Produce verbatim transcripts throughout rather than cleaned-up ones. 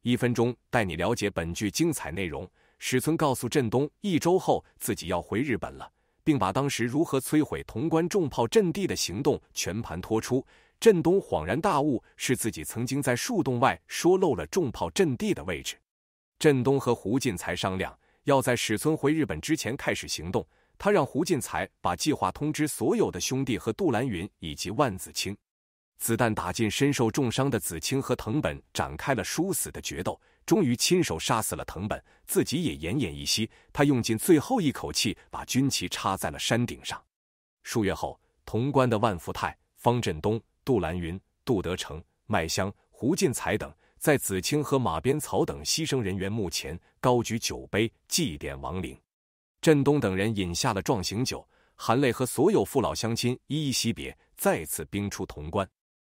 一分钟带你了解本剧精彩内容。史存告诉振东，一周后自己要回日本了，并把当时如何摧毁潼关重炮阵地的行动全盘托出。振东恍然大悟，是自己曾经在树洞外说漏了重炮阵地的位置。振东和胡进才商量，要在史存回日本之前开始行动。他让胡进才把计划通知所有的兄弟和杜兰云以及万子清。子弹打进身受重伤的子清和藤本展开了殊死的决斗，终于亲手杀死了藤本，自己也奄奄一息。他用尽最后一口气，把军旗插在了山顶上。数月后，潼关的万福泰、方振东、杜兰云、杜德成、麦香、胡进才等，在子清和马边草等牺牲人员墓前高举酒杯祭奠亡灵。振东等人饮下了壮行酒，含泪和所有父老乡亲依依惜别，再次兵出潼关。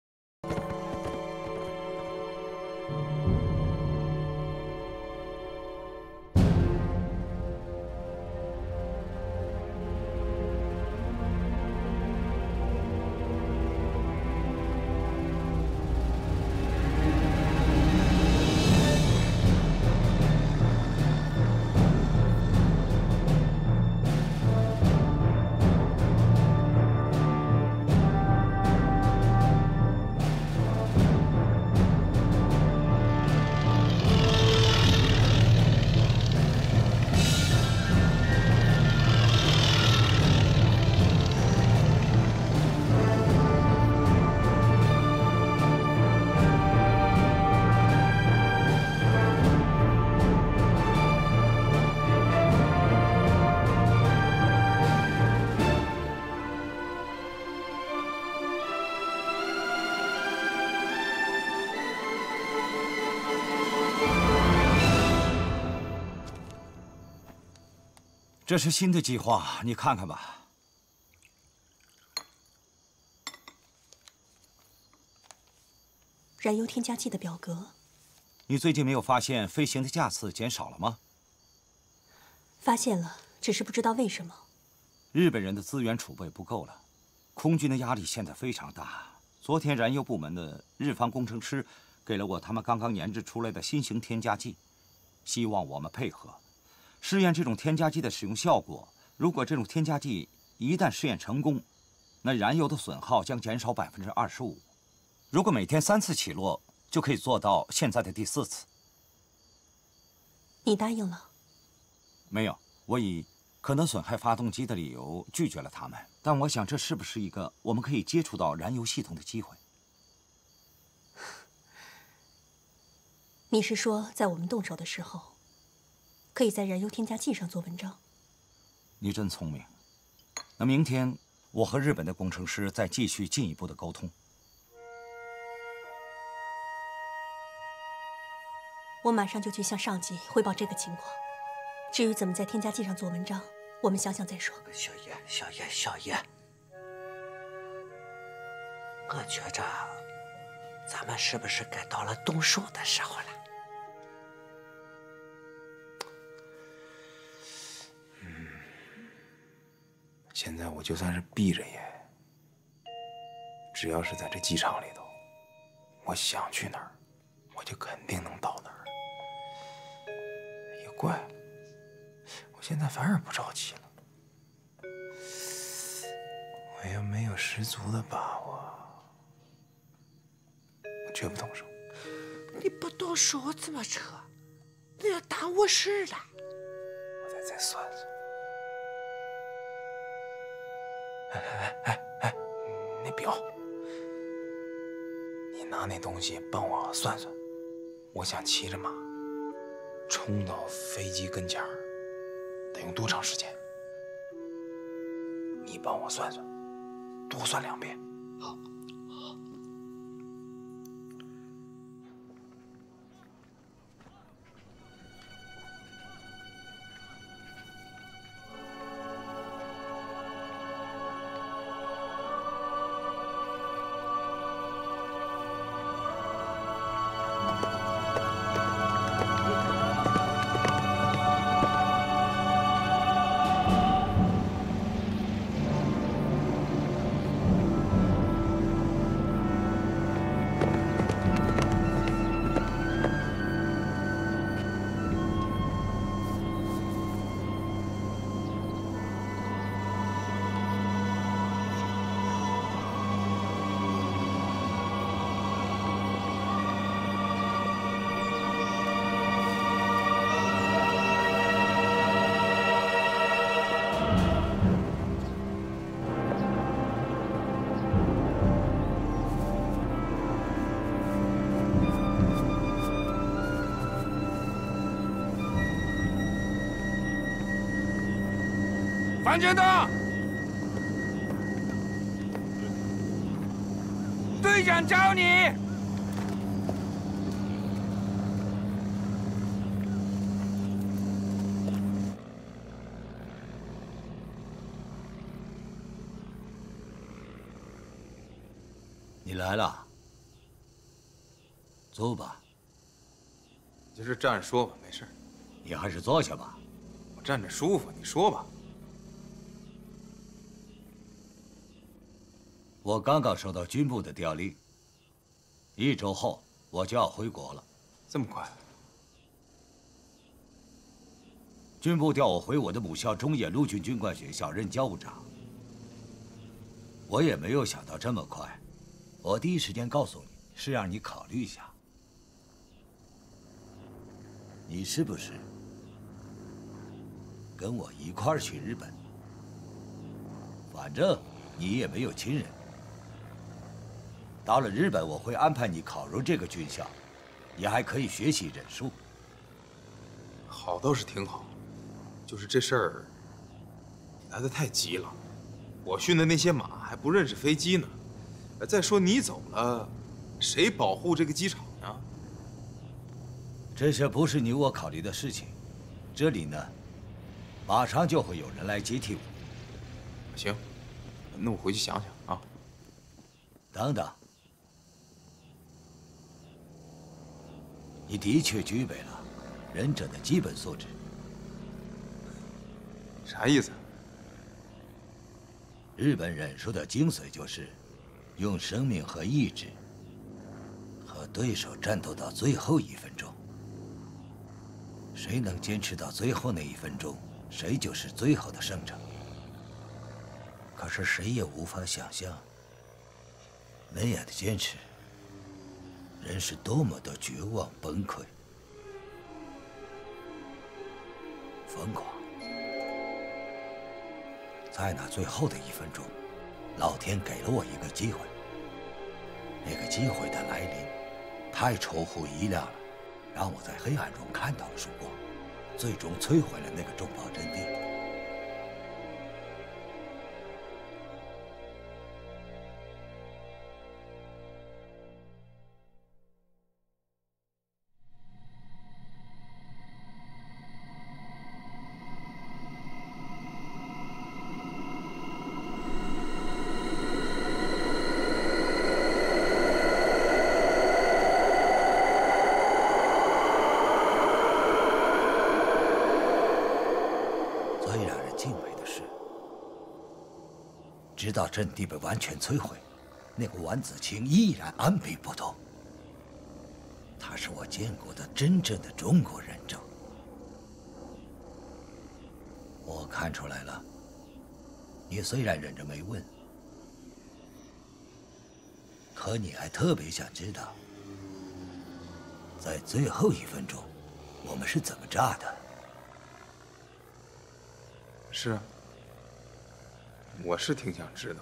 这是新的计划，你看看吧。 燃油添加剂的表格。 你最近没有发现飞行的架次减少了吗？ 发现了，只是不知道为什么。 日本人的资源储备不够了，空军的压力现在非常大。昨天燃油部门的日方工程师给了我他们刚刚研制出来的新型添加剂，希望我们配合。 试验这种添加剂的使用效果。如果这种添加剂一旦试验成功，那燃油的损耗将减少百分之二十五。如果每天三次起落，就可以做到现在的第四次。 你答应了？ 没有，我以可能损害发动机的理由拒绝了他们。但我想，这是不是一个我们可以接触到燃油系统的机会？ 你是说，在我们动手的时候？ 可以在燃油添加剂上做文章。 你真聪明。那明天我和日本的工程师再继续进一步的沟通。 我马上就去向上级汇报这个情况。至于怎么在添加剂上做文章，我们想想再说。 小叶，小叶，小叶，我觉着咱们是不是该到了动手的时候了？ 现在我就算是闭着眼，只要是在这机场里头，我想去哪儿，我就肯定能到哪儿。也怪，我现在反而不着急了。我要没有十足的把握，我绝不动手。 你不动手怎么成？那要耽误事了。 我再再算算。 哎哎哎哎，那表，你拿那东西帮我算算，我想骑着马冲到飞机跟前儿，得用多长时间？你帮我算算，多算两遍。 好。 樊觉德，队长找你。 你来了，坐吧。 就是站着说吧，没事。 你还是坐下吧。 我站着舒服，你说吧。 我刚刚收到军部的调令，一周后我就要回国了。 这么快？ 军部调我回我的母校中野陆军军官学校任教务长。我也没有想到这么快。我第一时间告诉你，是让你考虑一下，你是不是跟我一块儿去日本？反正你也没有亲人。到了日本，我会安排你考入这个军校，你还可以学习忍术。 好倒是挺好，就是这事儿来得太急了。我训的那些马还不认识飞机呢。再说你走了，谁保护这个机场呢？ 这些不是你我考虑的事情。这里呢，马上就会有人来接替我。 行，那我回去想想啊。 等等，你的确具备了忍者的基本素质。 啥意思？ 日本忍术的精髓就是用生命和意志和对手战斗到最后一分钟。谁能坚持到最后那一分钟，谁就是最后的胜者。可是谁也无法想象，那样的坚持，人是多么的绝望崩溃、疯狂。在那最后的一分钟，老天给了我一个机会。那个机会的来临，太出乎意料了，让我在黑暗中看到了曙光，最终摧毁了那个重炮阵地。直到阵地被完全摧毁，那个丸子清依然按兵不动。他是我见过的真正的中国忍者。我看出来了，你虽然忍着没问，可你还特别想知道，在最后一分钟，我们是怎么炸的。 是啊。我是挺想知道。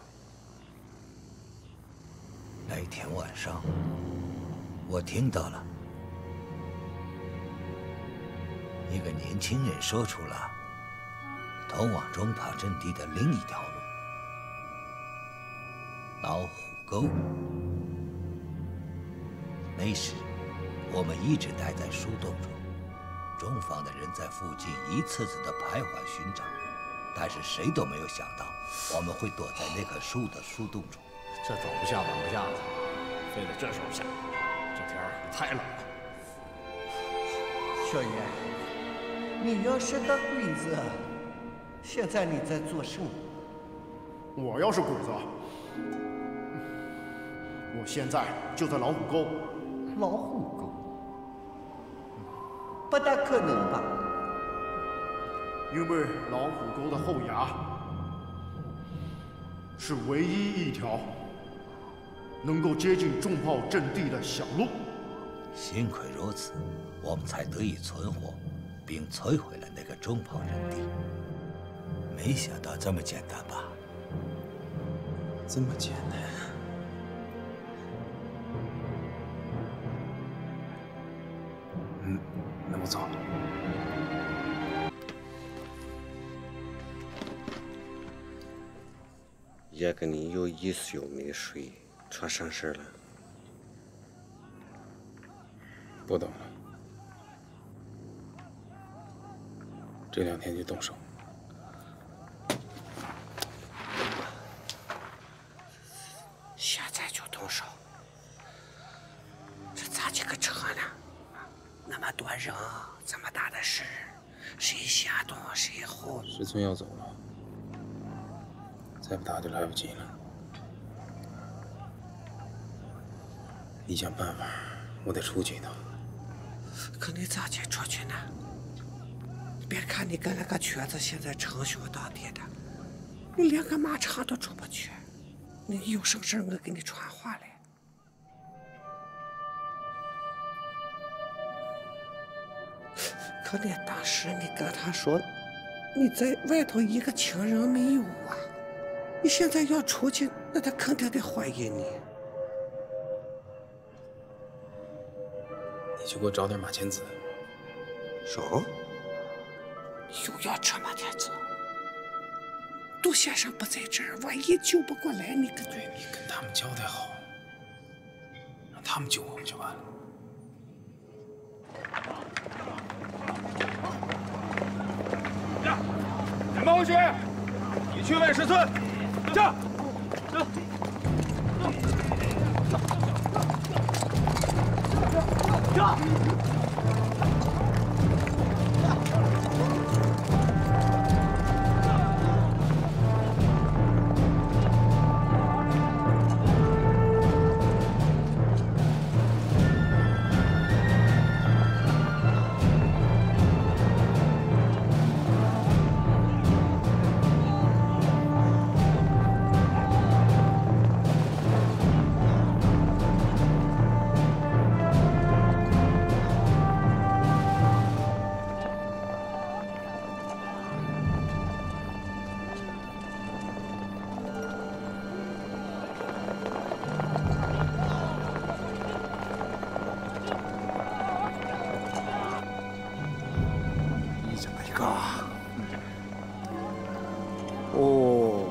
那天晚上，我听到了一个年轻人说出了通往中炮阵地的另一条路——老虎沟。那时，我们一直待在树洞中，中方的人在附近一次次的徘徊寻找。但是谁都没有想到，我们会躲在那棵树的树洞中。 这走不下，等不下的，非得这时候下。这天儿太冷了。 小爷，你要是个鬼子，现在你在做什么？ 我要是鬼子，我现在就在老虎沟。 老虎沟？不大可能吧？ 因为老虎沟的后崖是唯一一条能够接近重炮阵地的小路。 幸亏如此，我们才得以存活，并摧毁了那个重炮阵地。没想到这么简单吧？ 这么简单？嗯，那我走了。 也跟你有一宿没睡，出什么事了？ 不懂了，这两天就动手。 现在就动手？这咋几个车呢？那么多人，这么大的事，谁先动谁后？ 石村要走了，再不打就来不及了。你想办法，我得出去一趟。 可你咋去出去呢？别看你跟那个瘸子现在称兄道弟的，你连个马场都出不去。你有什么事我给你传话来。可你当时你跟他说你在外头一个情人没有啊？你现在要出去，那他肯定得怀疑你。 你去给我找点马钱子。 什么？又要这马钱子？杜先生不在这儿，万一救不过来，你可对你跟他们交代好，让他们救我们就完了。 简报回去，你去问石村。驾！驾！ 哦，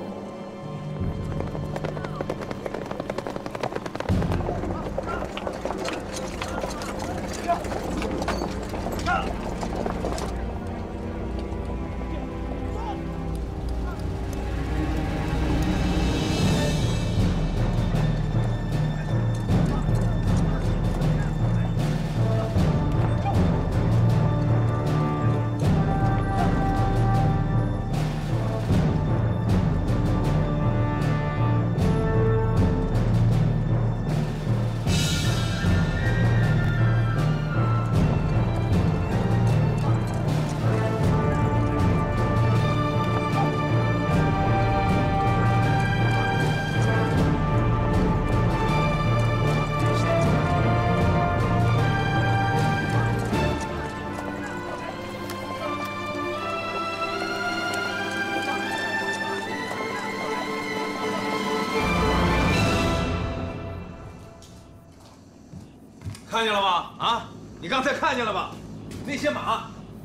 看见了吧？啊，你刚才看见了吧？那些马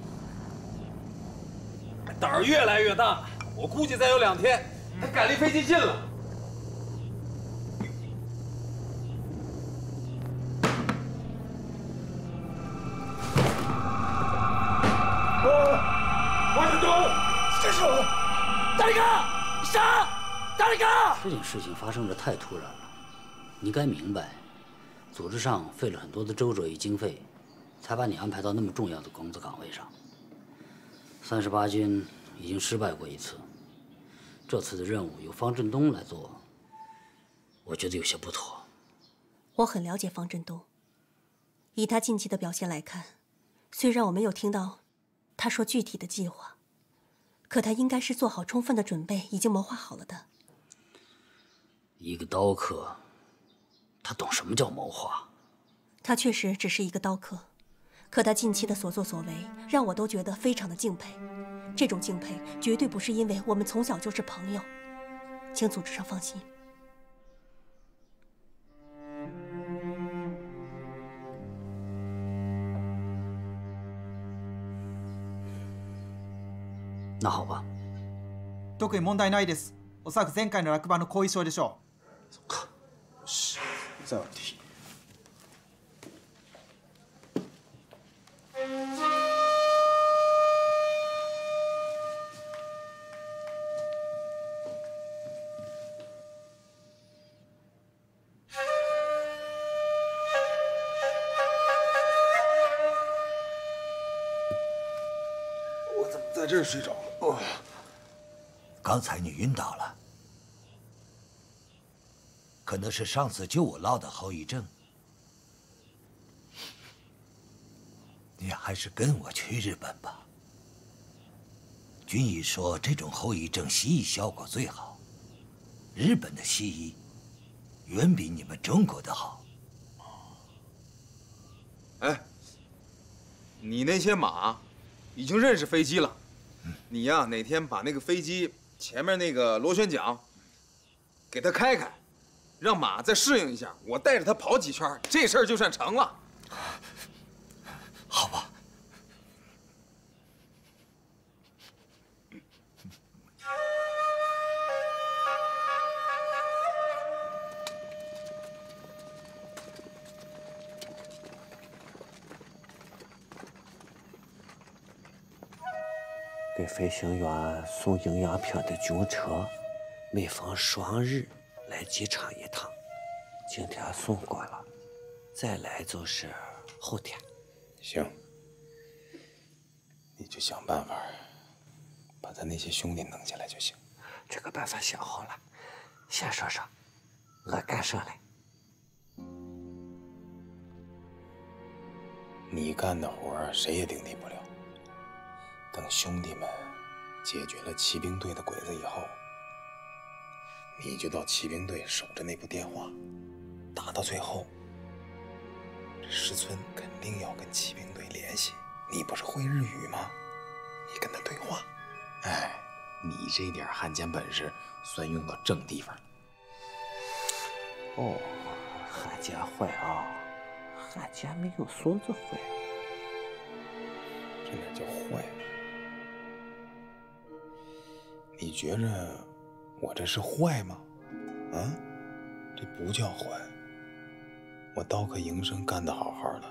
胆儿越来越大，我估计再有两天，它赶离飞机近了。 王振东，这是我，大力哥，你杀！大力哥！ 这件事情发生的太突然了，你该明白。 组织上费了很多的周折与经费，才把你安排到那么重要的工作岗位上。三十八军已经失败过一次，这次的任务由方振东来做，我觉得有些不妥。 我很了解方振东，以他近期的表现来看，虽然我没有听到他说具体的计划，可他应该是做好充分的准备，已经谋划好了的。 一个刀客。 他懂什么叫谋划？ 他确实只是一个刀客，可他近期的所作所为让我都觉得非常的敬佩。这种敬佩绝对不是因为我们从小就是朋友，请组织上放心。 那好吧。 特に問題ないです。 おそらく前回の落馬の後遺症でしょう。そっか。よし。再往题。 我怎么在这儿睡着了？哦， 刚才你晕倒了。 可能是上次救我捞的后遗症，你还是跟我去日本吧。军医说这种后遗症西医效果最好，日本的西医远比你们中国的好。 哎，你那些马已经认识飞机了，嗯、你呀哪天把那个飞机前面那个螺旋桨给它开开。 让马再适应一下，我带着它跑几圈，这事儿就算成了。 好吧。 给飞行员送营养品的军车，每逢双日。 来机场一趟，今天送过了，再来就是后天。 行，你就想办法把他那些兄弟弄下来就行。 这个办法想好了，先说说，我干上来。 你干的活谁也顶替不了。等兄弟们解决了骑兵队的鬼子以后。 你就到骑兵队守着那部电话，打到最后，这石村肯定要跟骑兵队联系。你不是会日语吗？你跟他对话。哎，你这点汉奸本事算用到正地方了。 哦，汉奸坏啊！汉奸没有孙子坏。 这哪叫坏？你觉着？ 我这是坏吗？啊，这不叫坏。我刀客营生干得好好的，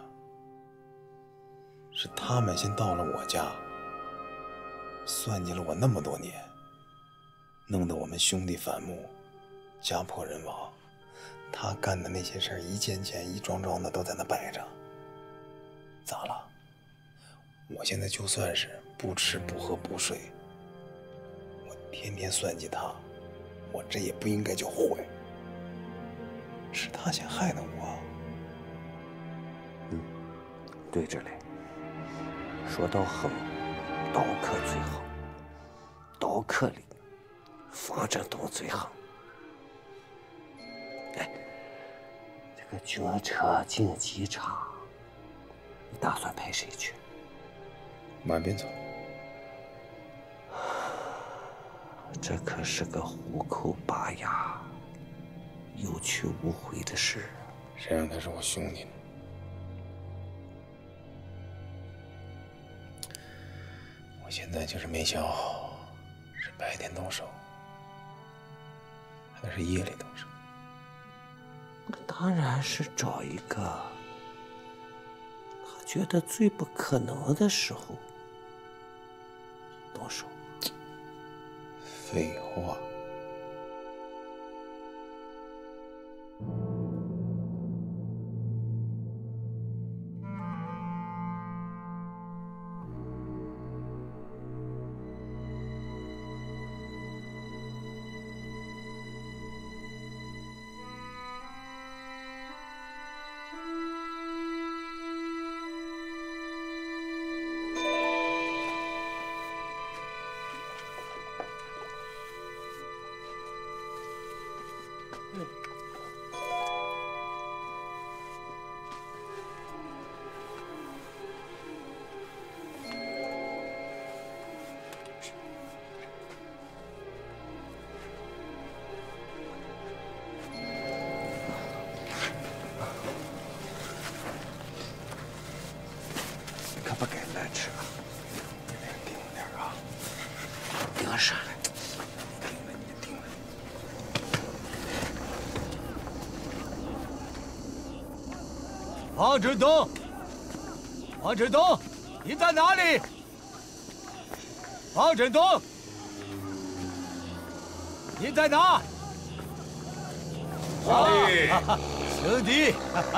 是他们先到了我家，算计了我那么多年，弄得我们兄弟反目，家破人亡。他干的那些事儿，一件件、一桩桩的都在那摆着。咋了？我现在就算是不吃不喝不睡，我天天算计他。 我这也不应该叫坏，是他先害的我。 嗯，对着嘞。说到横，刀客最横，刀客里，方振东最横。哎，这个军车进机场，你打算派谁去？ 马边走。 这可是个虎口拔牙、有去无回的事。 谁让他是我兄弟呢？我现在就是没想好，是白天动手，还是夜里动手。 当然是找一个他觉得最不可能的时候动手。 废话。 可不该乱吃啊！ 你得盯着点啊！ 盯上了。 盯着你盯着。 王振东，王振东，你在哪里？王振东，你在哪？ 兄弟， 兄弟，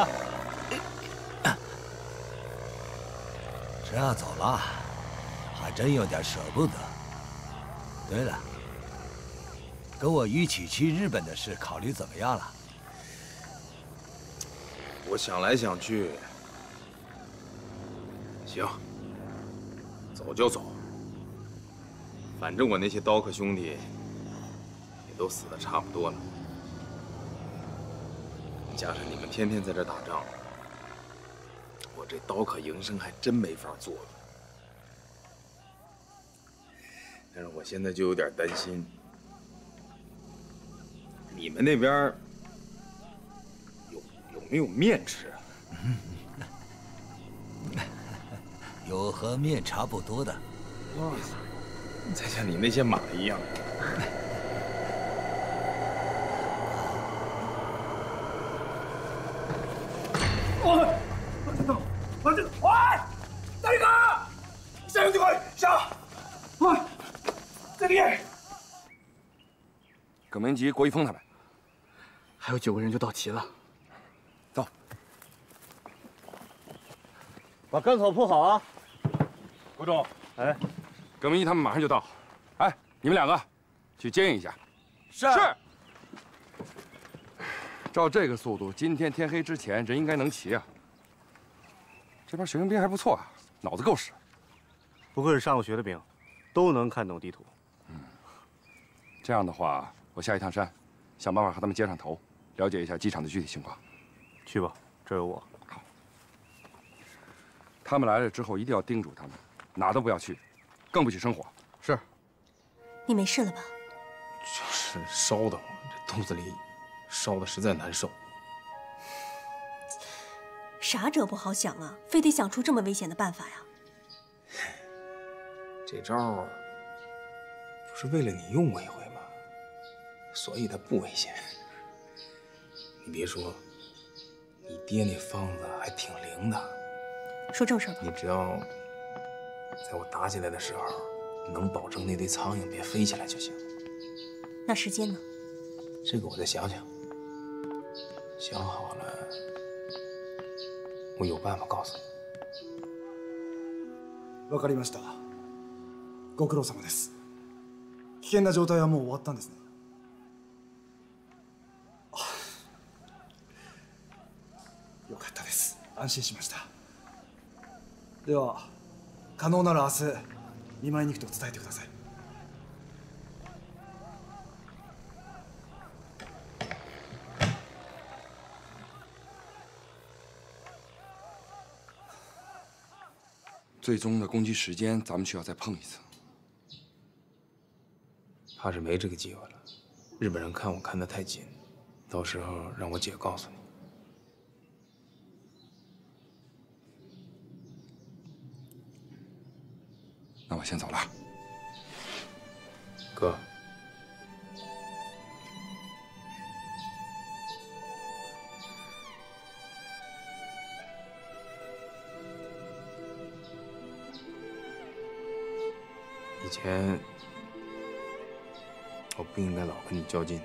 这样走了，还真有点舍不得。对了，跟我一起去日本的事考虑怎么样了？ 我想来想去，行，走就走。反正我那些刀客兄弟也都死得差不多了，加上你们天天在这打仗，我这刀客营生还真没法做了。但是我现在就有点担心，你们那边有有没有面吃啊？ 有和面差不多的。 再像你那些马一样。 おい、待てと、待てと、おい！誰か！医者呼んでこい！医者！おい，这里！ 葛明吉、郭一峰他们，还有九个人就到齐了。走， 把干草铺好啊！ 郭总，哎，葛明吉他们马上就到。哎，你们两个去接应一下。 是。 是。照这个速度，今天天黑之前人应该能齐啊。这帮学生兵还不错啊，脑子够使。 不愧是上过学的兵，都能看懂地图。 嗯，这样的话，我下一趟山，想办法和他们接上头，了解一下机场的具体情况。 去吧，这有我。 好。他们来了之后，一定要叮嘱他们，哪都不要去，更不许生火。是。 你没事了吧？ 就是烧得慌，这肚子里烧得实在难受。 啥辙不好想啊，非得想出这么危险的办法呀？ 这招不是为了你用过一回吗？所以它不危险。你别说，你爹那方子还挺灵的。 说正事吧。 你只要在我打起来的时候，能保证那堆苍蝇别飞起来就行。 那时间呢？ 这个我再想想。想好了，我有办法告诉你。 わかりました。ご苦労様です。危険な状態はもう終わったんですね。よかったです。安心しました。では、可能なら明日見舞いに行くと伝えてください。 最终的攻击时间，咱们需要再碰一次。 怕是没这个机会了。日本人看我看得太紧，到时候让我姐告诉你。 那我先走了。 哥。以前我不应该老跟你较劲，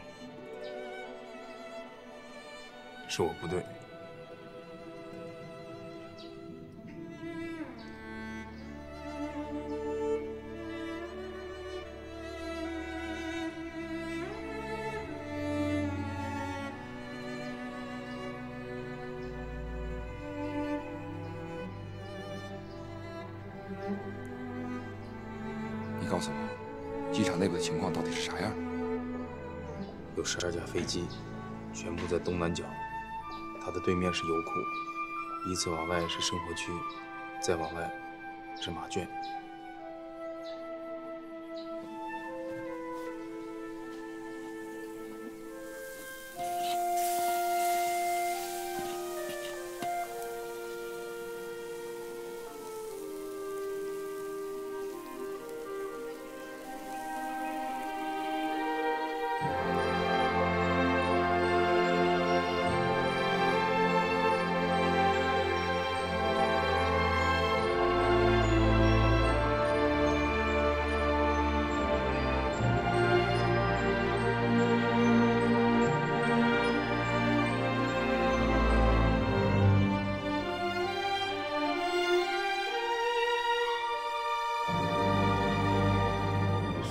是我不对。 你告诉我，机场内部的情况到底是啥样？ 有十二架飞机，全部在东南角，它的对面是油库，依次往外是生活区，再往外是马圈。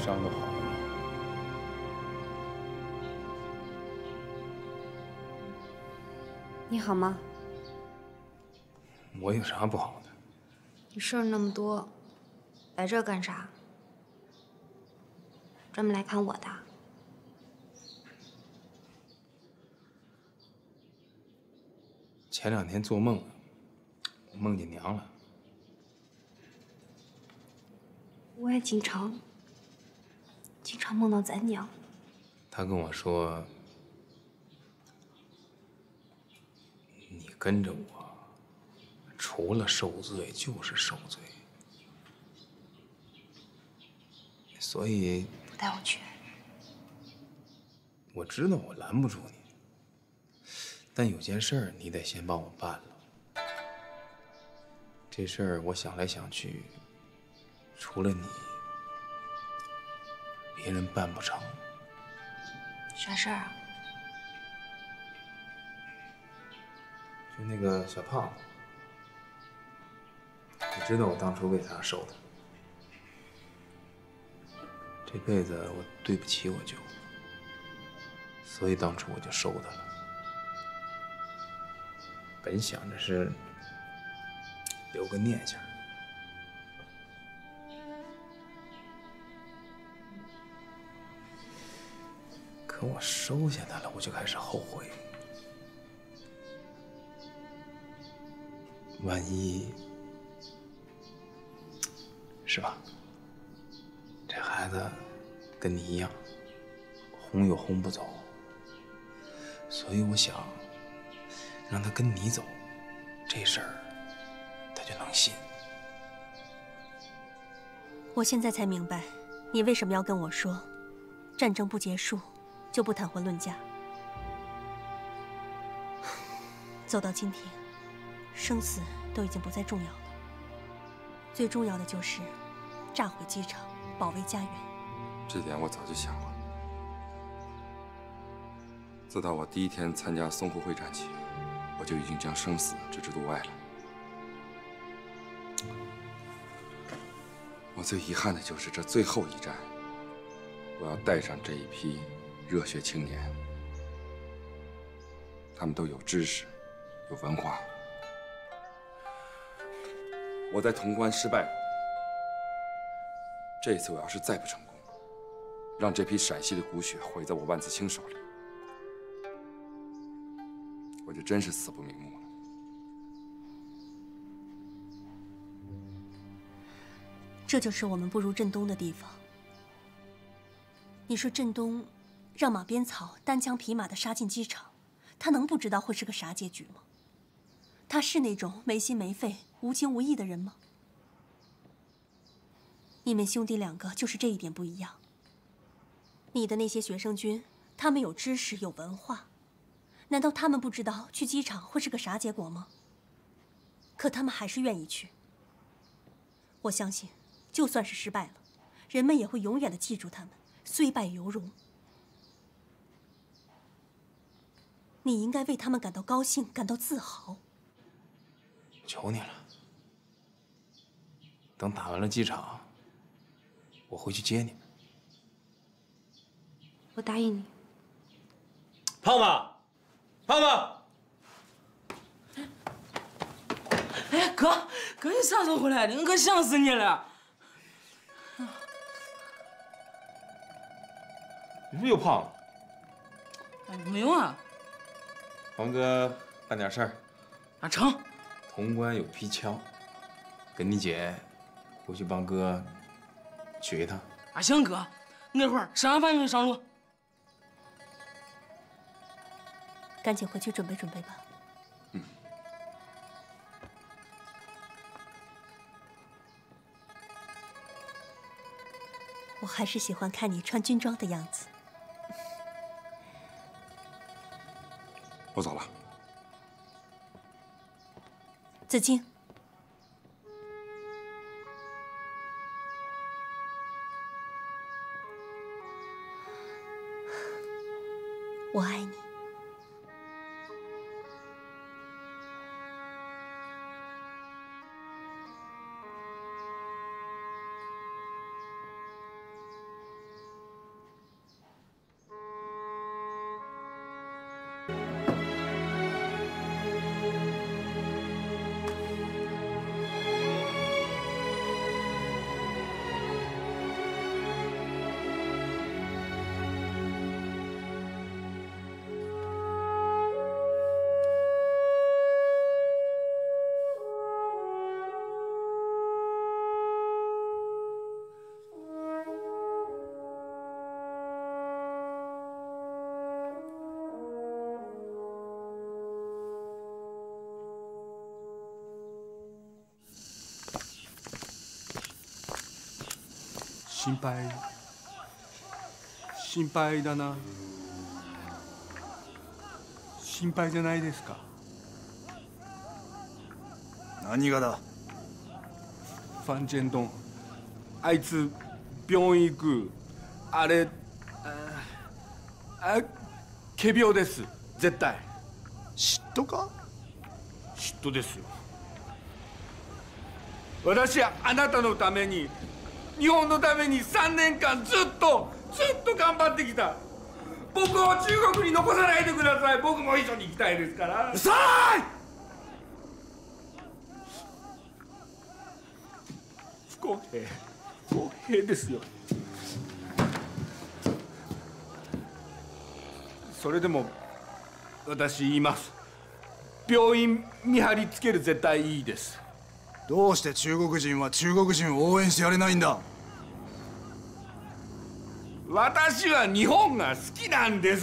伤都好了吗？ 你好吗？ 我有啥不好的？ 你事儿那么多，来这儿干啥？专门来看我的？ 前两天做梦，我梦见娘了。 我也经常，经常梦到咱娘。 她跟我说，你跟着我，除了受罪就是受罪。所以不带我去。 我知道我拦不住你，但有件事儿你得先帮我办了。这事儿我想来想去，除了你，别人办不成。 啥事儿啊？ 就那个小胖子，你知道我当初为啥收他？这辈子我对不起我舅，所以当初我就收他了。本想着是留个念想，可我收下他了，我就开始后悔。万一，是吧？这孩子跟你一样，哄又哄不走，所以我想让他跟你走，这事儿他就能信。 我现在才明白，你为什么要跟我说，战争不结束就不谈婚论嫁。走到今天，生死都已经不再重要了，最重要的就是炸毁机场，保卫家园。 这点我早就想过。自打我第一天参加淞沪会战起，我就已经将生死置之度外了。我最遗憾的就是这最后一战，我要带上这一批热血青年，他们都有知识，有文化。我在潼关失败了，这次我要是再不成功，让这批陕西的骨血毁在我万子清手里，我就真是死不瞑目了。 这就是我们不如振东的地方。你说振东让马鞭草单枪匹马地杀进机场，他能不知道会是个啥结局吗？他是那种没心没肺、无情无义的人吗？你们兄弟两个就是这一点不一样。你的那些学生军，他们有知识、有文化，难道他们不知道去机场会是个啥结果吗？可他们还是愿意去。我相信，就算是失败了，人们也会永远地记住他们，虽败犹荣。你应该为他们感到高兴，感到自豪。 求你了，等打完了机场，我回去接你们。 我答应你。 胖子，胖子！ 哎，哥，哥，你啥时候回来的？我可想死你了。 你是不是又胖了？ 哎，没有啊。 黄哥办点事儿。 啊，成。 潼关有批枪，跟你姐回去帮哥取一趟。 啊，行哥，那会儿吃完饭就上路。 赶紧回去准备准备吧。 嗯。 我还是喜欢看你穿军装的样子。 我走了。 子敬，我爱你。 心配心配だな。心配じゃないですか。 何がだ。 ファン・ジェンドン、あいつ病院行く。あれ、あ、あ仮病です。絶対。 嫉妬か？ 嫉妬ですよ。私はあなたのために、日本のためにさんねんかんずっとずっと頑張ってきた。僕を中国に残さないでください。僕も一緒に行きたいですから。うるさい！不公平、不公平ですよ。それでも私言います。病院見張りつける絶対いいです。 どうして中国人は中国人を応援してやれないんだ。 私は日本が好きなんです。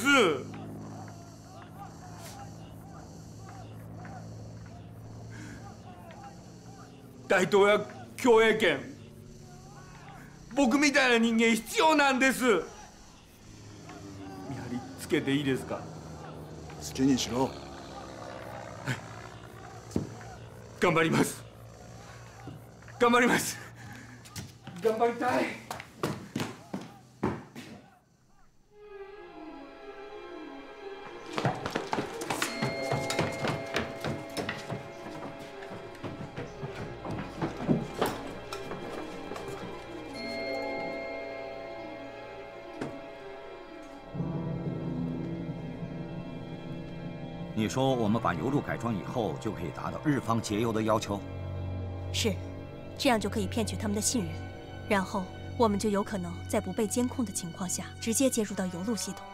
大統領共栄圏、僕みたいな人間必要なんです。見張りつけていいですか？ 好きにしろ。 頑張ります。頑張ります。頑張りたい。 你说我们把油路改装以后，就可以达到日方节油的要求？ 是，这样就可以骗取他们的信任，然后我们就有可能在不被监控的情况下，直接接入到油路系统。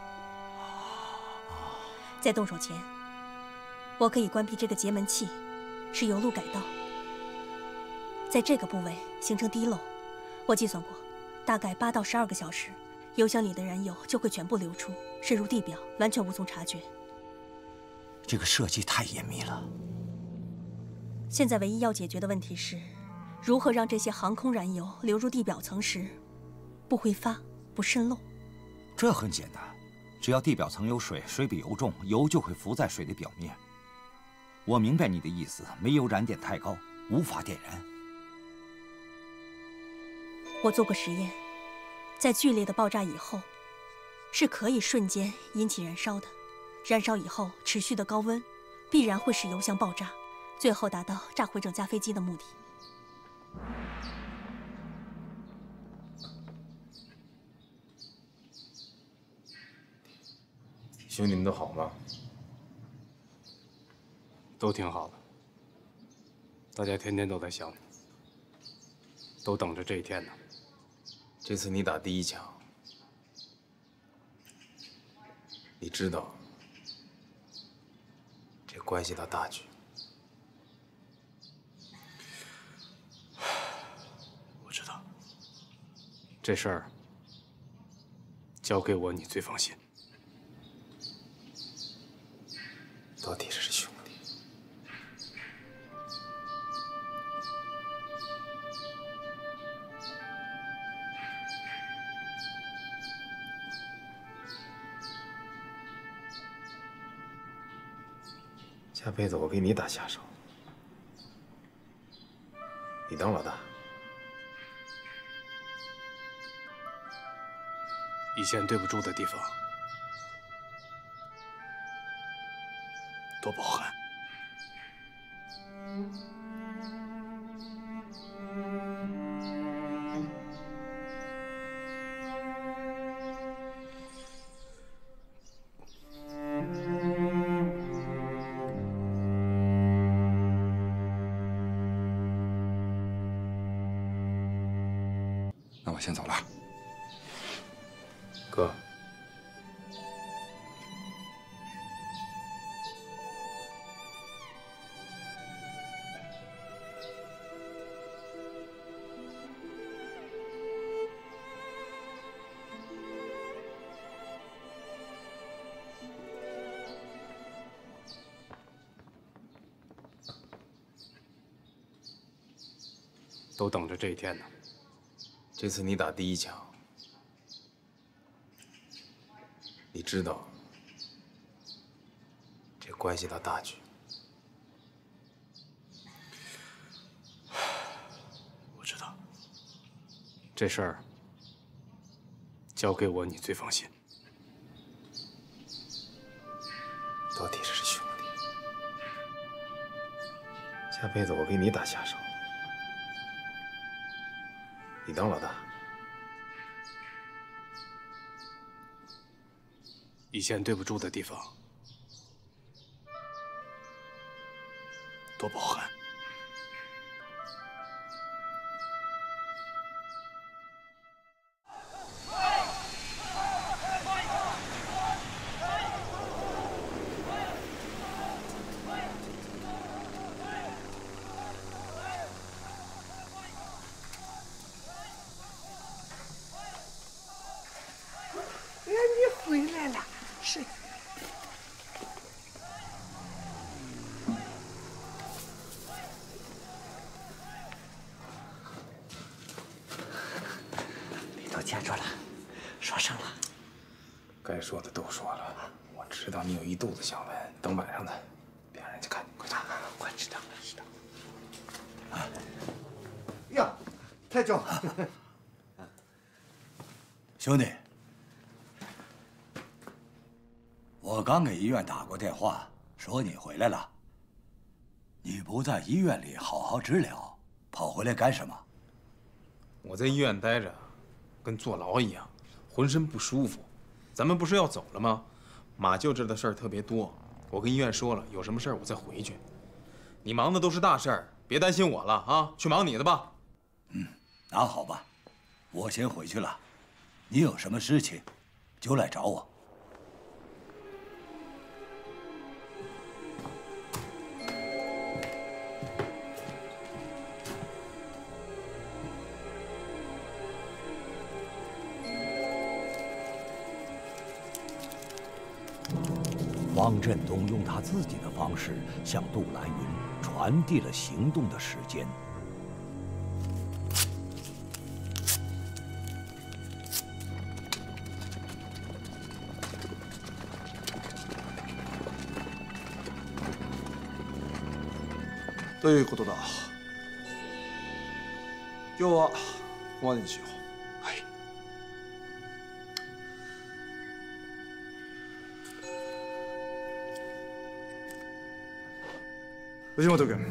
在动手前，我可以关闭这个节门器，使油路改道。在这个部位形成滴漏，我计算过，大概八到十二个小时，油箱里的燃油就会全部流出，渗入地表，完全无从察觉。 这个设计太严密了。 现在唯一要解决的问题是，如何让这些航空燃油流入地表层时，不挥发、不渗漏。 这很简单，只要地表层有水，水比油重，油就会浮在水的表面。我明白你的意思，煤油燃点太高，无法点燃。 我做过实验，在剧烈的爆炸以后，是可以瞬间引起燃烧的。 燃烧以后，持续的高温必然会使油箱爆炸，最后达到炸毁整架飞机的目的。 兄弟们都好吗？ 都挺好的。大家天天都在想你，都等着这一天呢。 这次你打第一枪，你知道。 这关系到大局， 我知道。这事儿交给我，你最放心。 到底是兄弟。下辈子我给你打下手，你当老大。 以前对不住的地方，多包涵。 那我先走了， 哥。 都等着这一天呢。 这次你打第一枪，你知道，这关系到大局。 我知道，这事儿交给我，你最放心。 到底是兄弟，下辈子我给你打下手，你当老大。 以前对不住的地方，多包涵。 哎，你回来了。 是。 你都见着了，说声了。 该说的都说了，我知道你有一肚子想问，等晚上的，别让人家看见。快走！ 我知道了，知道了。啊！呀，太重。 兄弟。 我刚给医院打过电话，说你回来了。你不在医院里好好治疗，跑回来干什么？ 我在医院待着，跟坐牢一样，浑身不舒服。咱们不是要走了吗？马舅这的事儿特别多，我跟医院说了，有什么事儿我再回去。你忙的都是大事儿，别担心我了啊，去忙你的吧。 嗯，那好吧，我先回去了。你有什么事情，就来找我。 方振东用他自己的方式向杜兰云传递了行动的时间。 ということだ。今日はここまでにしよう。 藤本君、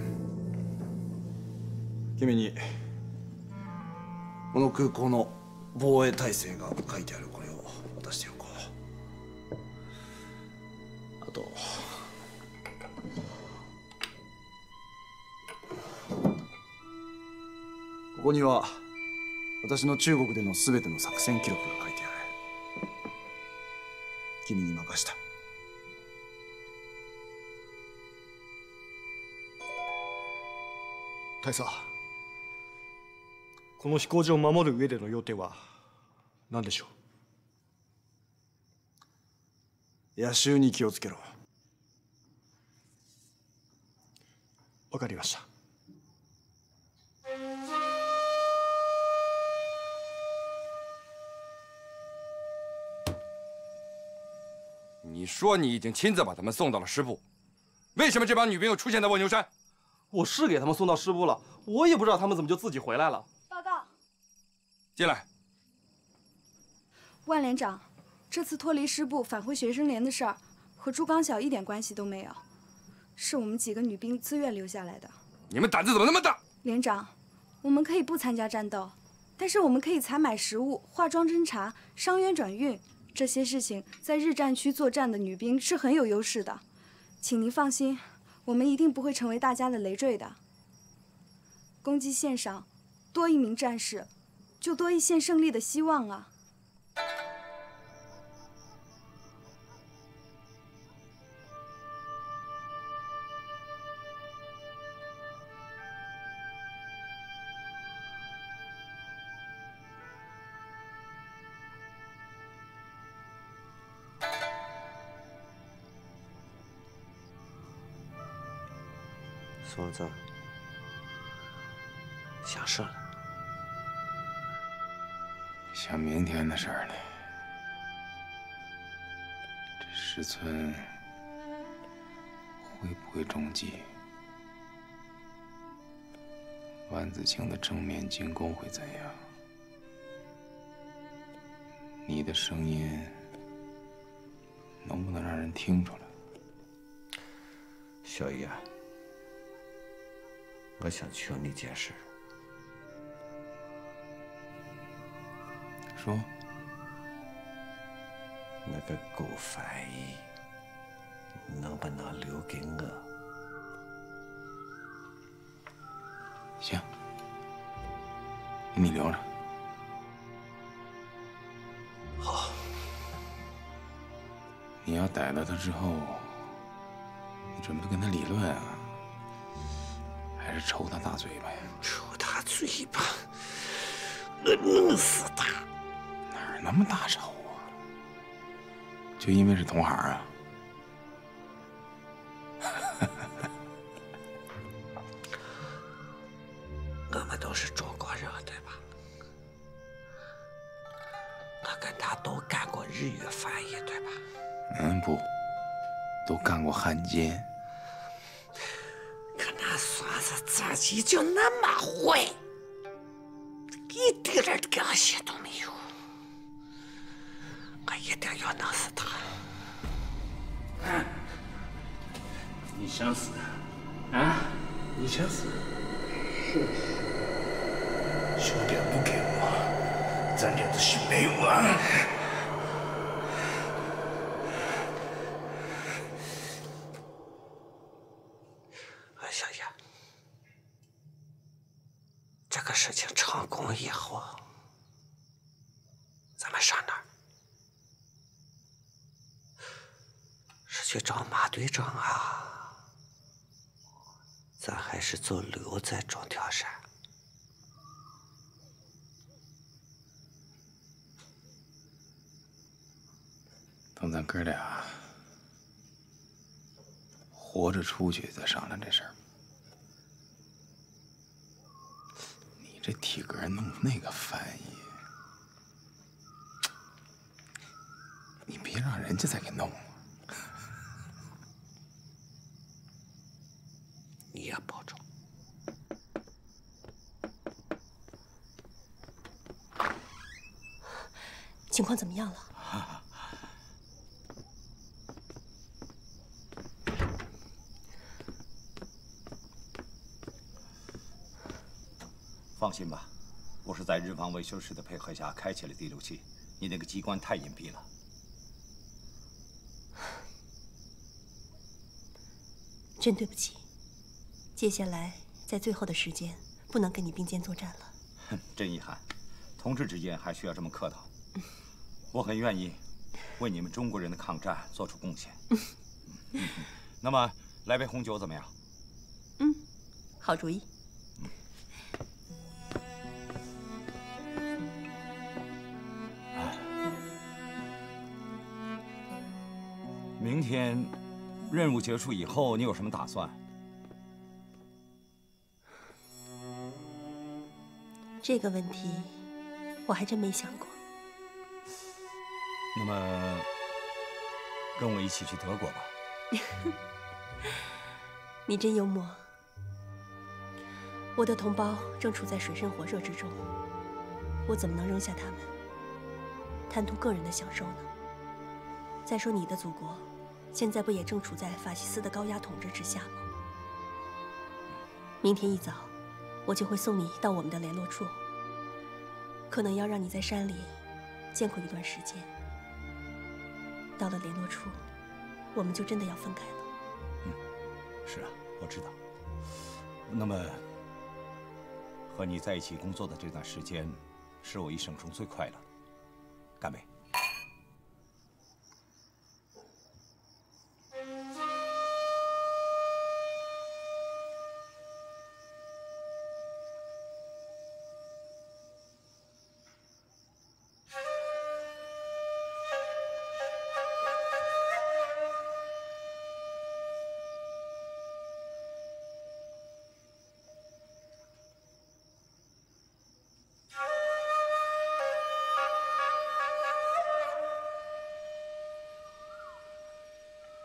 君にこの空港の防衛体制が書いてあるこれを渡しておこう。あとここには私の中国での全ての作戦記録が書いてある。君に任した。 大佐、この飛行場を守る上での要点は何でしょう。野襲に気をつけろ。 わかりました。 你说你已经亲自把他们送到了师部，为什么这帮女兵又出现在卧牛山？ 我是给他们送到师部了，我也不知道他们怎么就自己回来了。 报告， 进来。 万连长，这次脱离师部返回学生连的事儿和朱刚晓一点关系都没有，是我们几个女兵自愿留下来的。 你们胆子怎么那么大？ 连长，我们可以不参加战斗，但是我们可以采买食物、化妆侦察、伤员转运这些事情，在日战区作战的女兵是很有优势的，请您放心。 我们一定不会成为大家的累赘的。攻击线上多一名战士，就多一线胜利的希望啊！ 孙子，下事了。 想明天的事儿呢。这石村会不会中计？万子清的正面进攻会怎样？你的声音能不能让人听出来？ 小叶，我想求你件事。 说。 那个顾翻译能不能留给我？ 行，给你留着。 好。 你要逮到他之后，你准备跟他理论啊，还是抽他大嘴巴呀？ 抽他嘴巴，我弄死他！ 哪儿那么大仇啊？就因为是同行啊？ 我们都是中国人，对吧？我跟他都干过日语翻译，对吧？ 嗯，不，都干过汉奸。 可那孙子自己就那么坏，一点点良心都没有。我一定要弄死他。 啊、你想死？啊？ 你想死？ 是是。 兄弟不给我，咱这都是没完。小叶，这个事情成功以后，咱们上哪儿？是去找马队长啊？咱还是就留在中条山？ 等咱哥俩活着出去再商量这事儿。你这体格弄那个翻译，你别让人家再给弄了。 你也保重。 情况怎么样了？ 放心吧，我是在日方维修师的配合下开启了第六器。你那个机关太隐蔽了。 真对不起，接下来在最后的时间不能跟你并肩作战了。 哼，真遗憾，同志之间还需要这么客套。我很愿意为你们中国人的抗战做出贡献。嗯、那么来杯红酒怎么样？ 嗯，好主意。 明天任务结束以后，你有什么打算？ 这个问题我还真没想过。 那么，跟我一起去德国吧。 你真幽默。我的同胞正处在水深火热之中，我怎么能扔下他们，贪图个人的享受呢？再说你的祖国，现在不也正处在法西斯的高压统治之下吗？明天一早，我就会送你到我们的联络处，可能要让你在山里艰苦一段时间。到了联络处，我们就真的要分开了。 嗯，是啊，我知道。那么，和你在一起工作的这段时间，是我一生中最快乐的。干杯！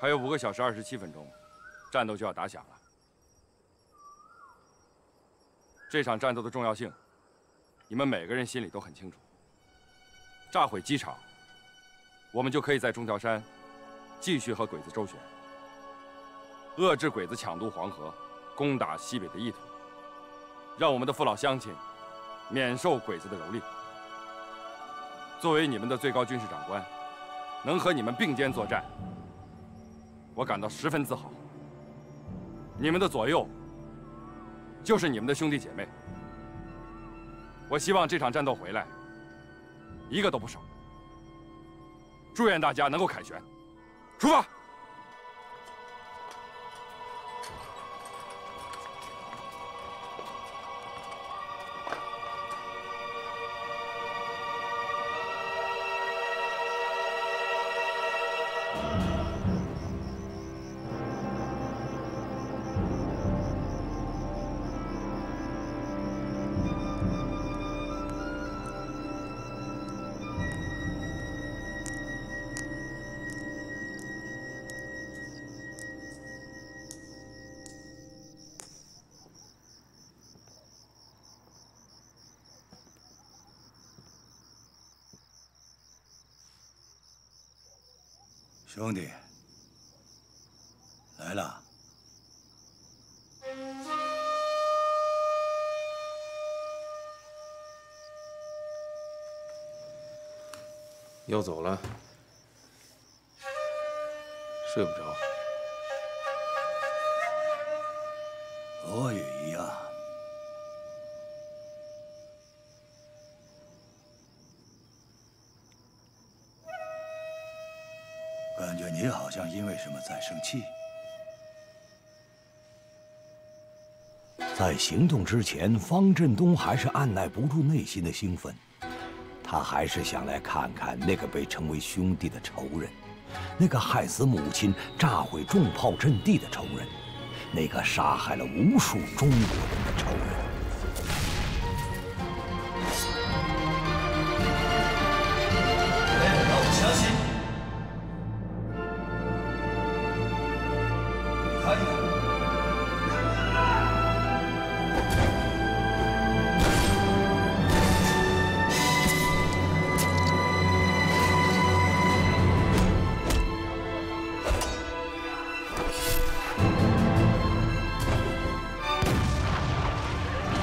还有五个小时二十七分钟，战斗就要打响了。这场战斗的重要性，你们每个人心里都很清楚。炸毁机场，我们就可以在中条山继续和鬼子周旋，遏制鬼子抢渡黄河、攻打西北的意图，让我们的父老乡亲免受鬼子的蹂躏。作为你们的最高军事长官，能和你们并肩作战，我感到十分自豪。你们的左右就是你们的兄弟姐妹。我希望这场战斗回来，一个都不少。祝愿大家能够凯旋。出发！ 兄弟，来了。 要走了，睡不着。 我也一样。感觉你好像因为什么在生气。在行动之前，方振东还是按耐不住内心的兴奋，他还是想来看看那个被称为兄弟的仇人，那个害死母亲、炸毁重炮阵地的仇人，那个杀害了无数中国人的仇人。 让我相信。 看一看。 兄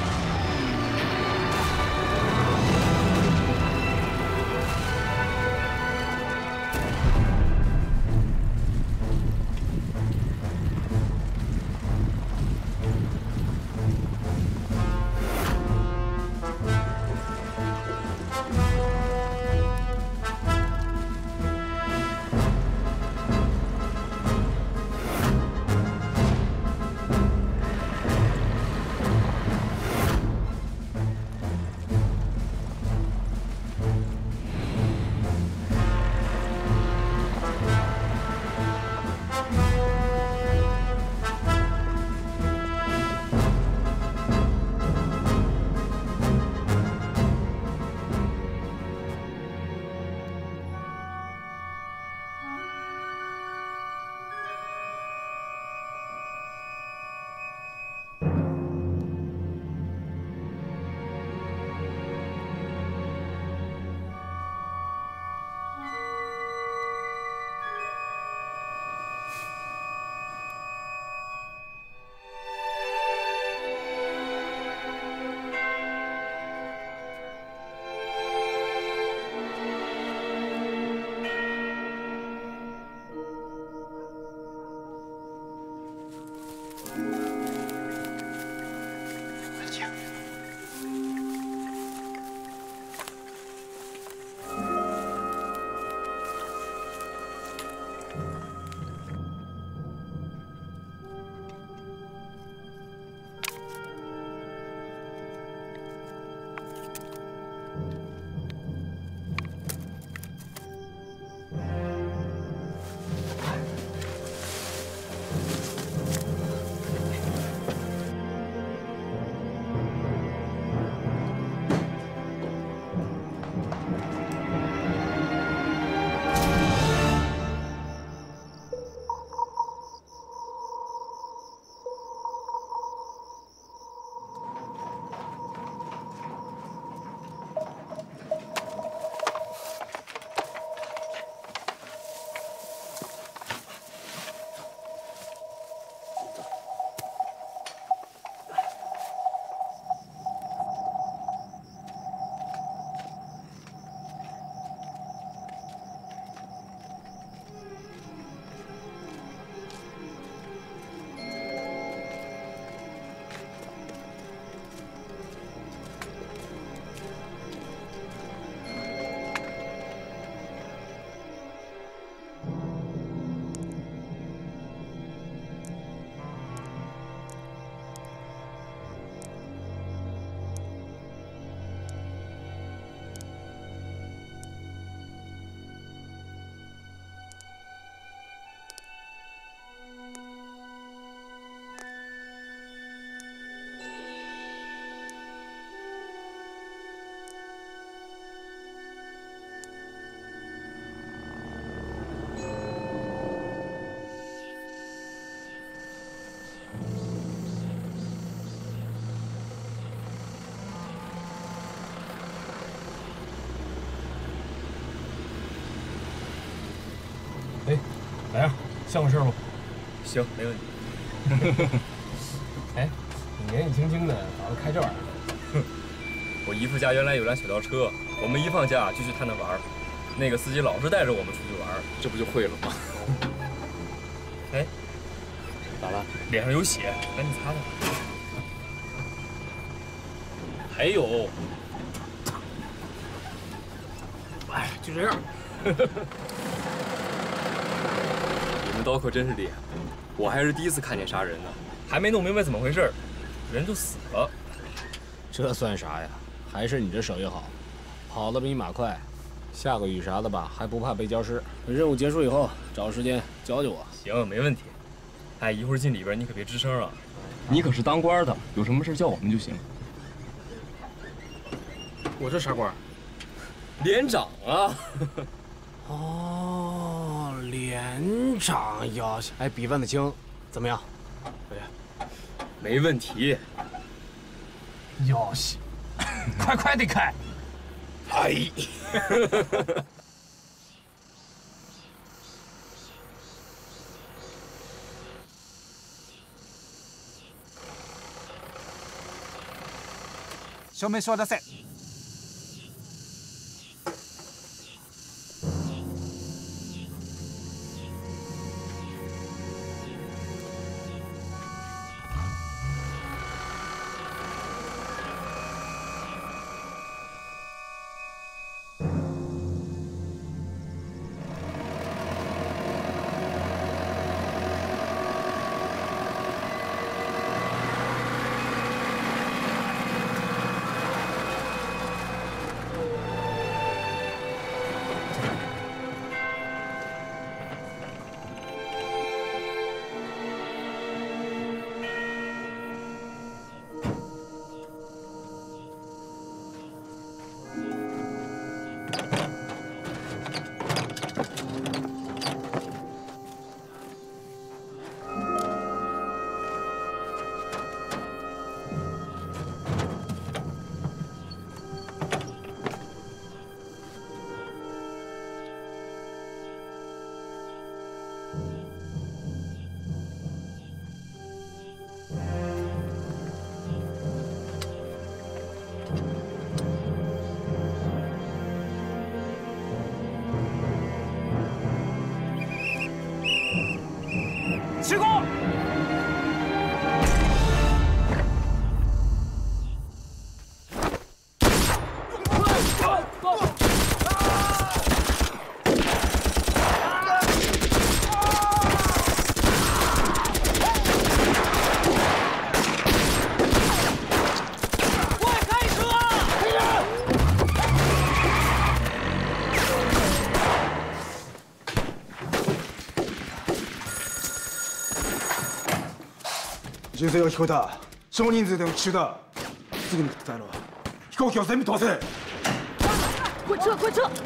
来样，像个事儿不？ 行，没问题。 哎，你年纪轻轻的，咋会开这玩意儿？ 哼，我姨父家原来有辆小轿车，我们一放假就去他那玩儿。那个司机老是带着我们出去玩儿， 这不就会了吗？ 哎， 咋了？ 脸上有血，赶紧擦擦。还有， 哎，就这样。 你们刀客真是厉害，我还是第一次看见杀人呢，还没弄明白怎么回事，人就死了。 这算啥呀？还是你这手艺好，跑得比你马快。下个雨啥的吧，还不怕被浇湿。任务结束以后，找时间教教我。 行，没问题。哎，一会儿进里边你可别吱声啊，你可是当官的，有什么事叫我们就行。 我这啥官？ 连长啊。 哦，连长要哎，比问的清，怎么样？ 哎呀，没问题。 要西，快快的开！ 哎。 証明書を出せ。 起攻！ 銃声が聞こえた。少人数での奇襲だ。すぐに伝えろ。飛行機を全部飛ばせ。 快撤！快撤！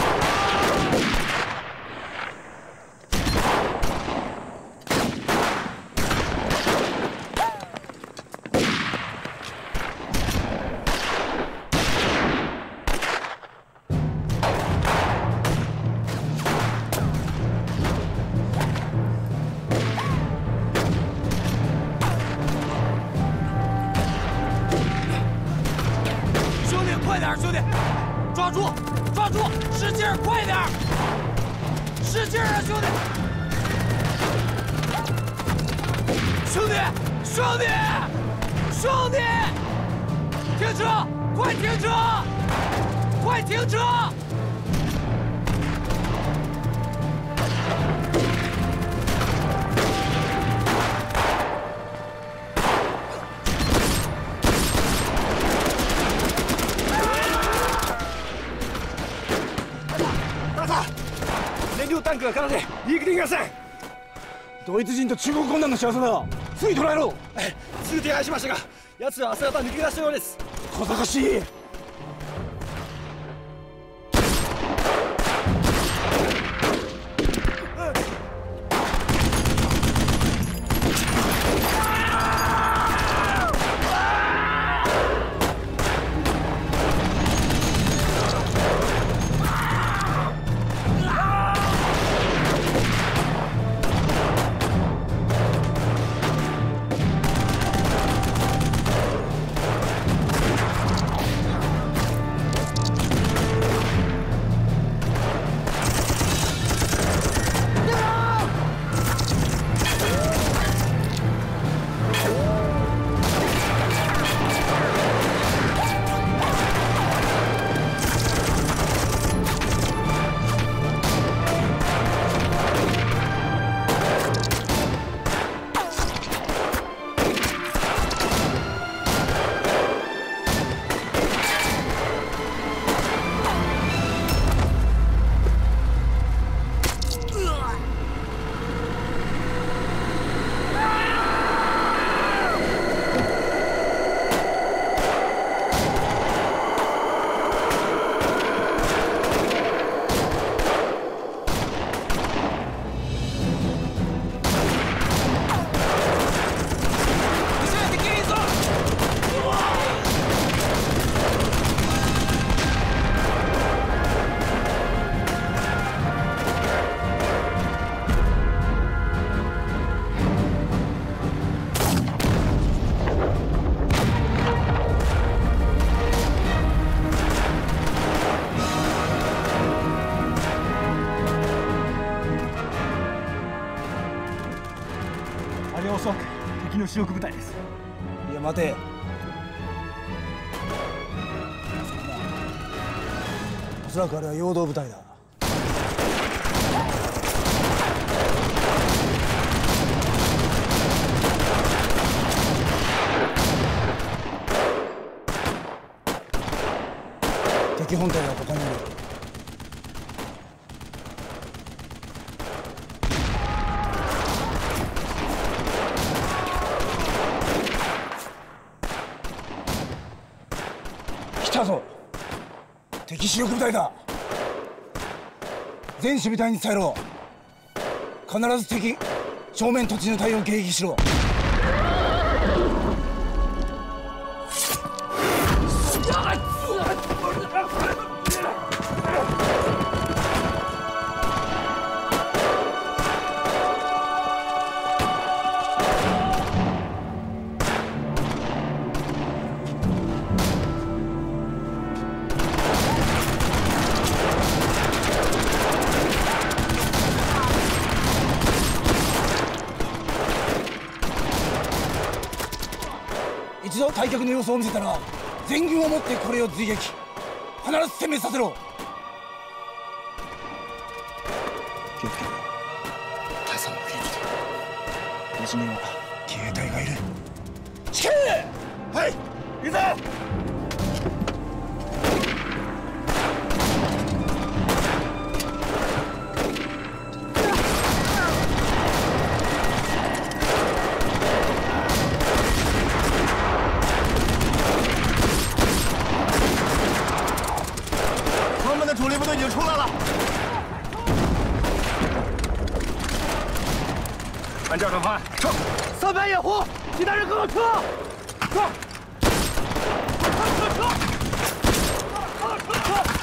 兄弟，抓住，抓住，使劲儿，快点儿，使劲儿啊，兄弟！兄弟，兄弟，兄弟，停车！快停车！快停车！ タンクがからで逃げていません。ドイツ人と中国軍団の仕業だ。すぐ捕らえろ。すぐ手配しましたが、奴らは朝方抜け出したようです。小賢しい。 の主力部隊です。 いや待て。おそらくあれは陽動部隊だ。敵本体は他にいる。来たぞ。敵主力部隊だ。全守備隊に伝えろ。必ず敵正面突入の隊を迎撃しろ。一度退却の様子を見せたら全軍をもってこれを追撃。必ず殲滅させろ。気をつけろ。大佐も元気で。うちには騎兵隊がいる。死刑！はい、いざ！ 主力部队已经出来了， 按照战判，撤！ 三排掩护，其他人跟我撤！撤！撤撤撤！撤撤撤！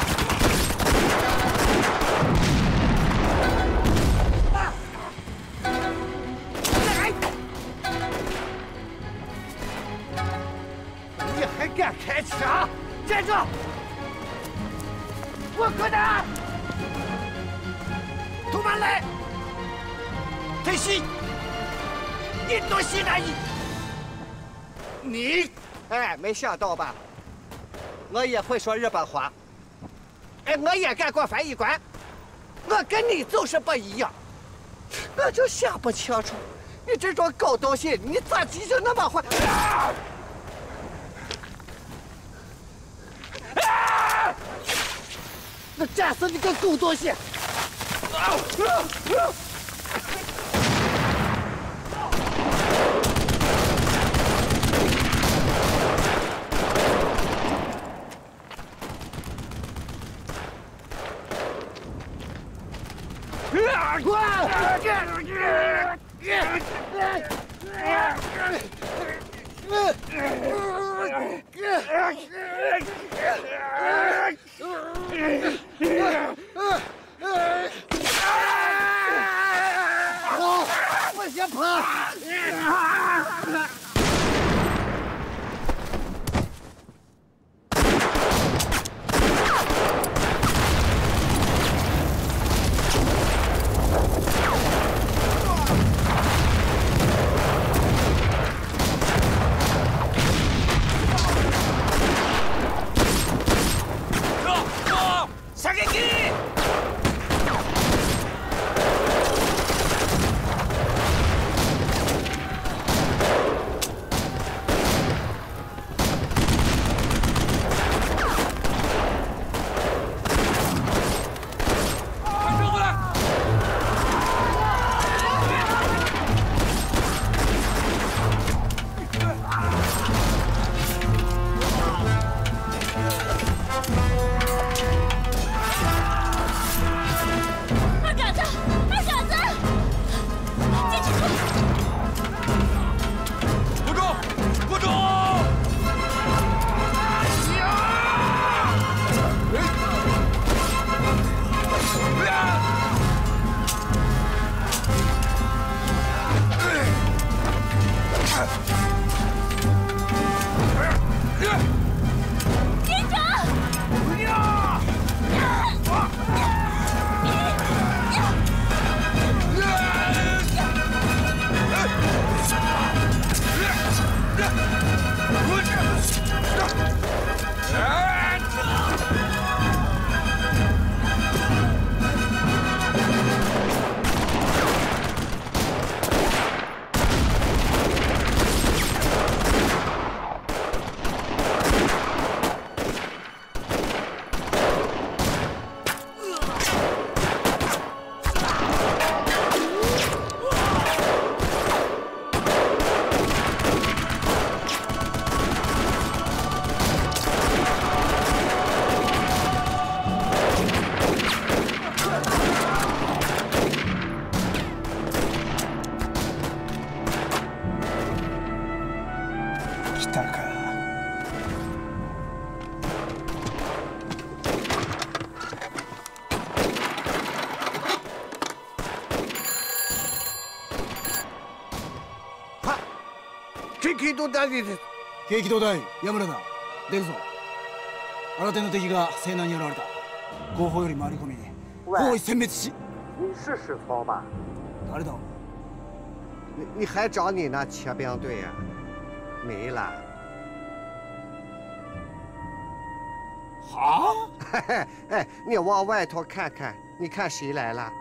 你还敢开枪？站住！我快点！同伴来！退西！印度西南夷。你，哎，没想到吧？我也会说日本话。哎，我也干过翻译官。我跟你就是不一样。我就想不清楚，你这种狗东西，你咋记性那么坏？啊！啊！我战死你个狗东西！啊啊啊！我先跑！ 機動隊です。 軽機動隊山田だ。出るぞ。新手の敵が西南に現れた。後方より回り込み包囲殲滅し。 你是石头吧？ 誰だ？ 你你还找你那骑兵队呀？没了。 好。 哎，你往外头看看，你看谁来了？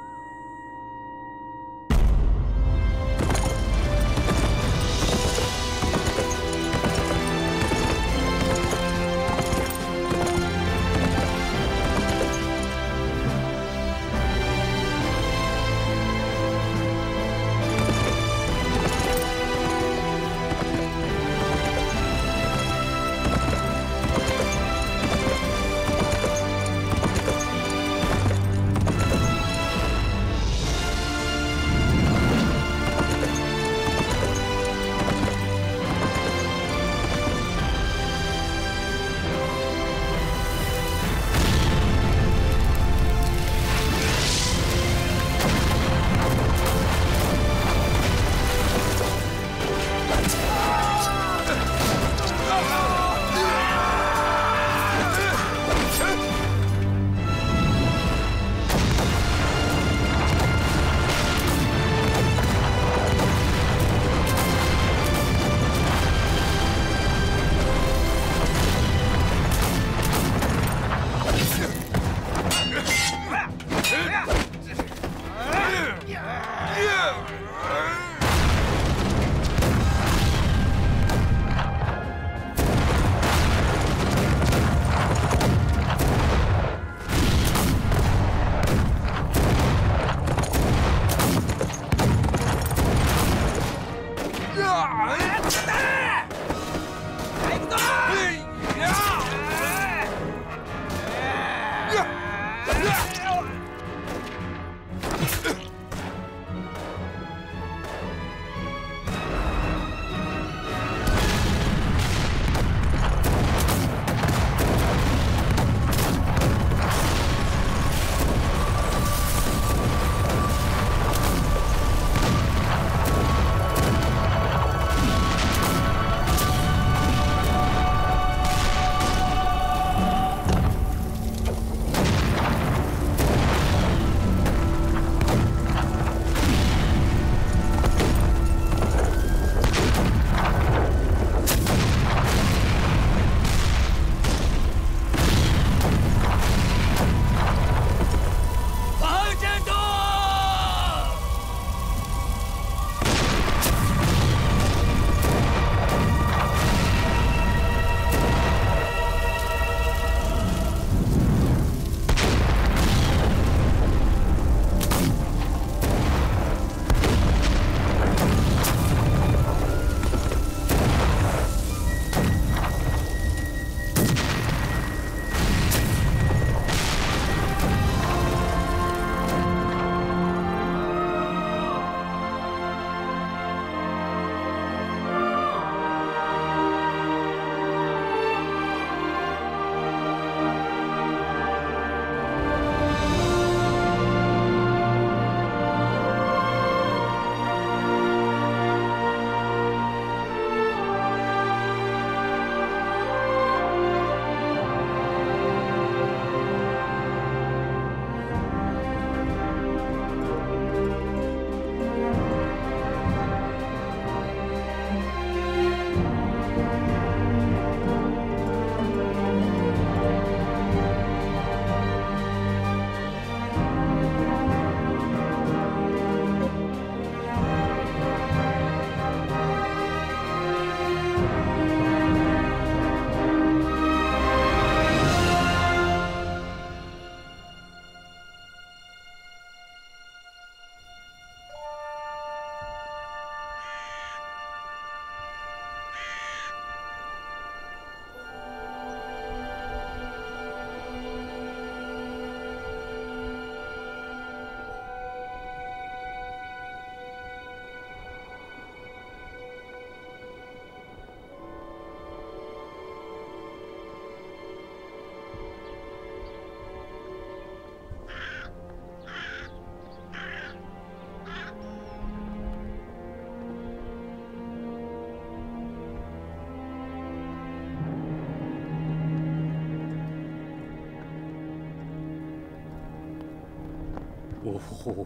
呜呼，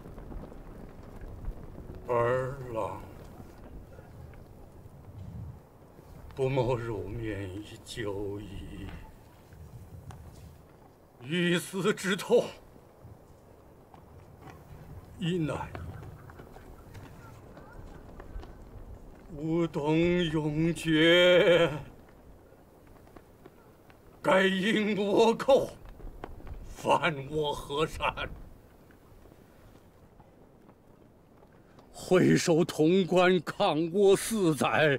儿郎，不谋入面以久矣，欲死之痛已难。 吾等永绝，该因我寇，犯我河山。回首潼关抗我四载，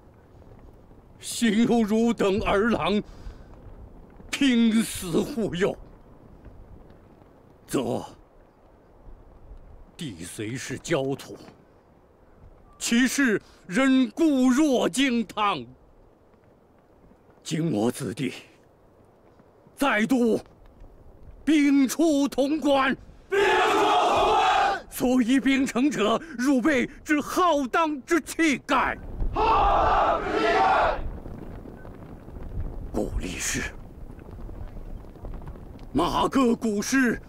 幸有汝等儿郎拼死护佑，则地虽是焦土。 其事仍固若金汤。今我子弟再度兵出潼关，兵出潼关，所以兵成者，汝辈之浩荡之气概。浩荡之气概。故立誓，马革古诗，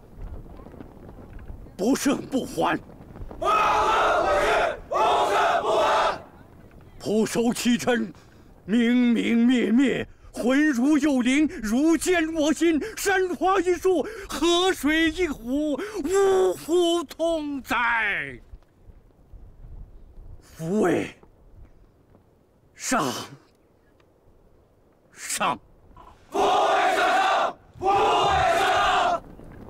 不胜不还。马革古诗。 蒲守其臣，明明灭灭，魂如幽灵，如见我心。山花一树，河水一湖，五湖同哉。抚慰上上，抚慰上上，抚慰上上。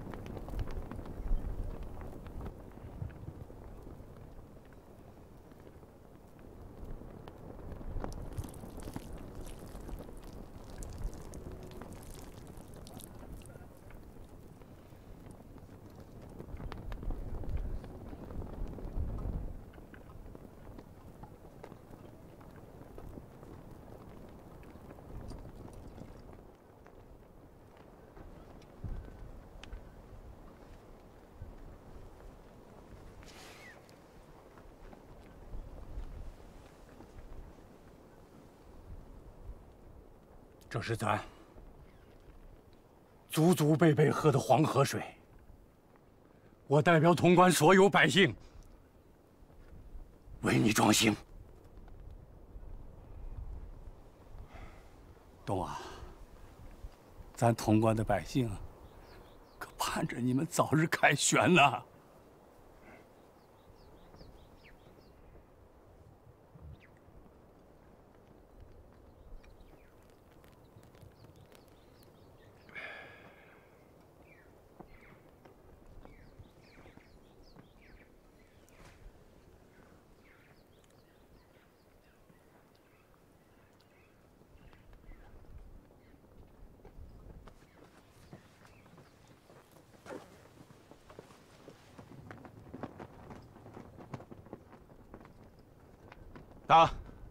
这是咱祖祖辈辈喝的黄河水。我代表潼关所有百姓，为你壮行。东啊，咱潼关的百姓可盼着你们早日凯旋呢。 打！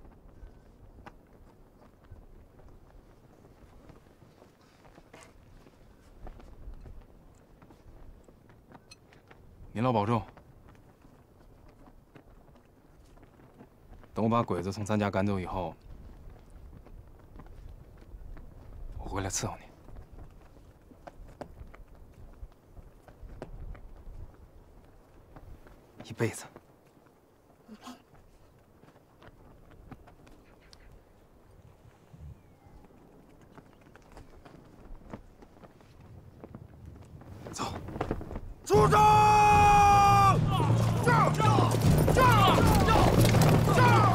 您老保重。等我把鬼子从咱家赶走以后，我回来伺候你，一辈子。 走，出征！战！战！战！战！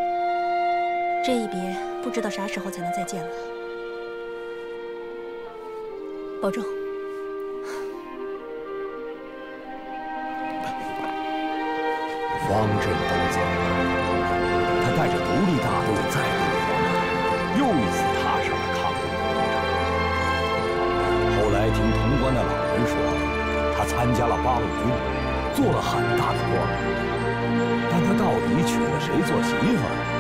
这一别，不知道啥时候才能再见了。 保重。 方振东走了，他带着独立大队再度返港，又一次踏上了抗日征程。后来听潼关的老人说，他参加了八路军，做了很大的官儿，但他到底娶了谁做媳妇儿？